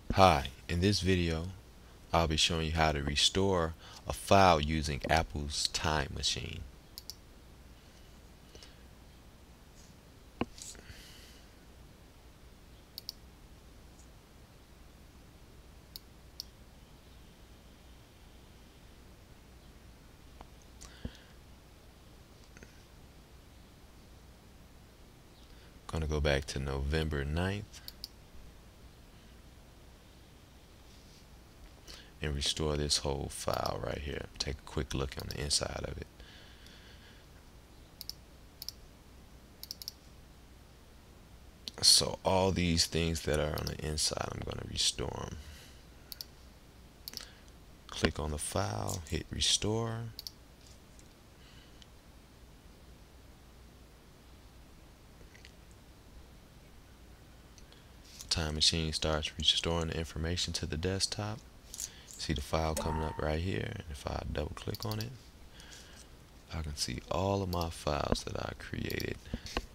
Hi, in this video I'll be showing you how to restore a file using Apple's Time Machine. I'm going to go back to November 9th and restore this whole file right here. Take a quick look on the inside of it. So all these things that are on the inside, I'm going to restore them. Click on the file, hit restore. Time Machine starts restoring the information to the desktop. See the file coming up right here, and if I double click on it, I can see all of my files that I created